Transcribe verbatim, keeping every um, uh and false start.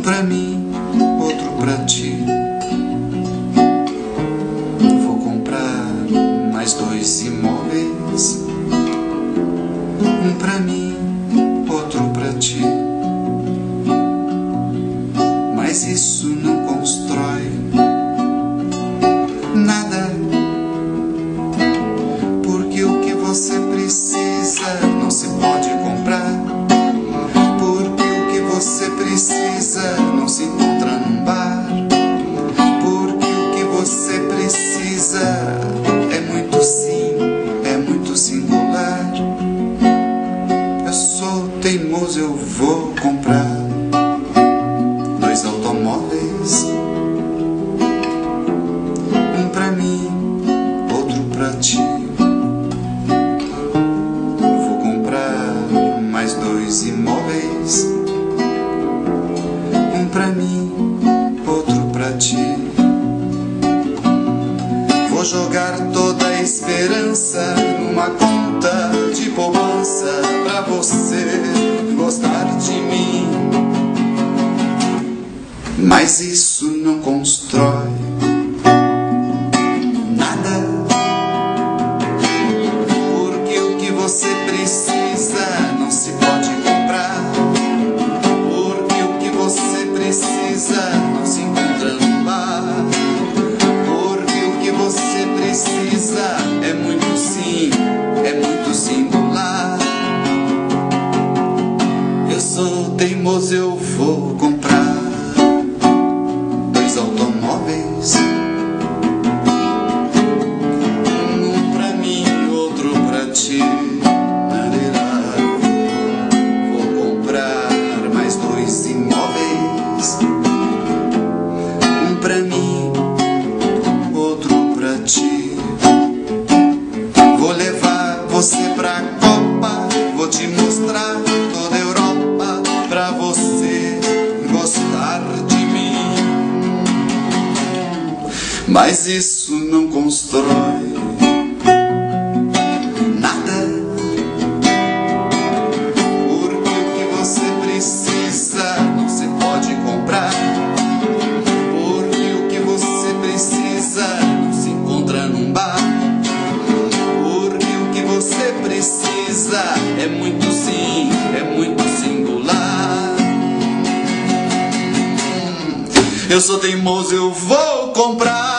pra mim, outro pra ti. Vou comprar mais dois imóveis, um pra mim, outro pra ti. Mas isso não constrói nada, porque o que você precisa não se pode comprar, porque o que você precisa não se encontra num bar, porque o que você precisa é muito sim, é muito singular. Eu sou teimoso, eu vou comprar dois automóveis, um pra mim, outro pra ti. Vou comprar mais dois imóveis, um pra mim, outro pra ti. Vou jogar toda a esperança numa conta de poupança pra você gostar de mim. Mas isso não constrói nada, porque o que você precisa não se pode comprar, porque o que você precisa não se encontra no bar, porque o que você precisa é muito sim, é muito singular. Eu sou teimoso, eu vou comprar automóveis, um pra mim, outro pra ti. Vou comprar mais dois imóveis, um pra mim, outro pra ti. Vou levar você pra Copa, vou te mostrar toda a Europa pra você gostar de mim. Mas isso não constrói nada, porque o que você precisa não se pode comprar, porque o que você precisa não se encontra num bar, porque o que você precisa é muito sim, é muito singular. Eu sou teimoso, eu vou comprar